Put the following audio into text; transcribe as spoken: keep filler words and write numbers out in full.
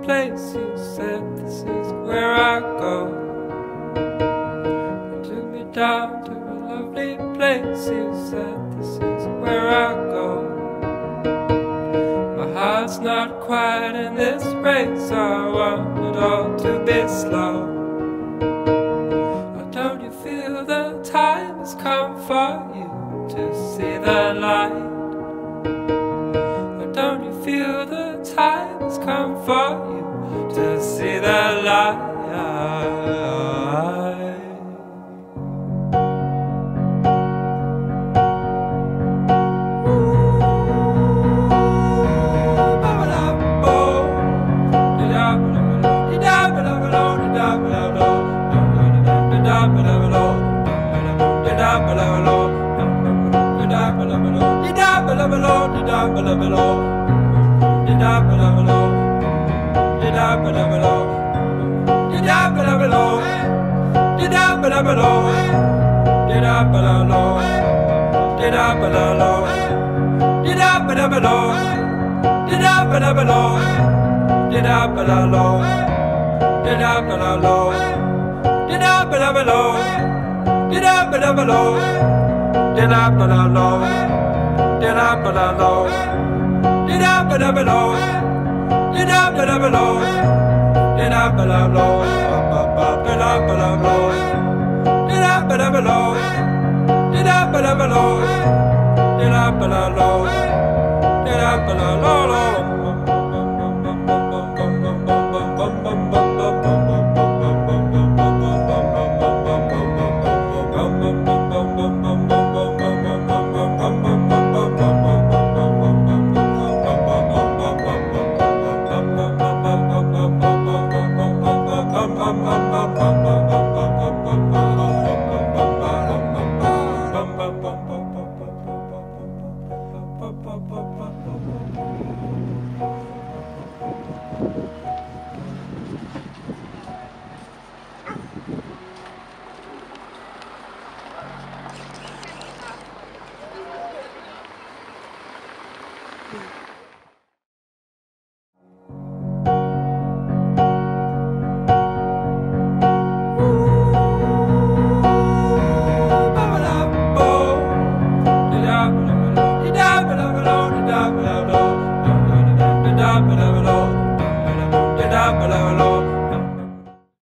place. You said this is where I go. You took me down to a lovely place. You said this is where I go. My heart's not quite in this race. I want it all to be slow. Don't you feel the time has come for you to see the light? Or don't you feel the time has come for you to see the light? Yeah.